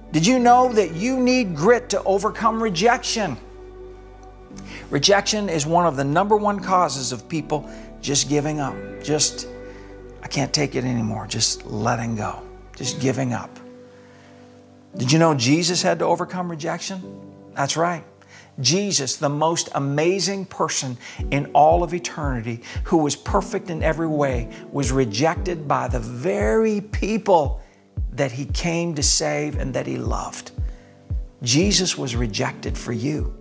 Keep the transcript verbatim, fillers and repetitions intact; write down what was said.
Did you know that you need grit to overcome rejection? Rejection is one of the number one causes of people just giving up. Just, I can't take it anymore. Just letting go. Just giving up. Did you know Jesus had to overcome rejection? That's right. Jesus, the most amazing person in all of eternity, who was perfect in every way, was rejected by the very people that He came to save and that He loved. Jesus was rejected for you.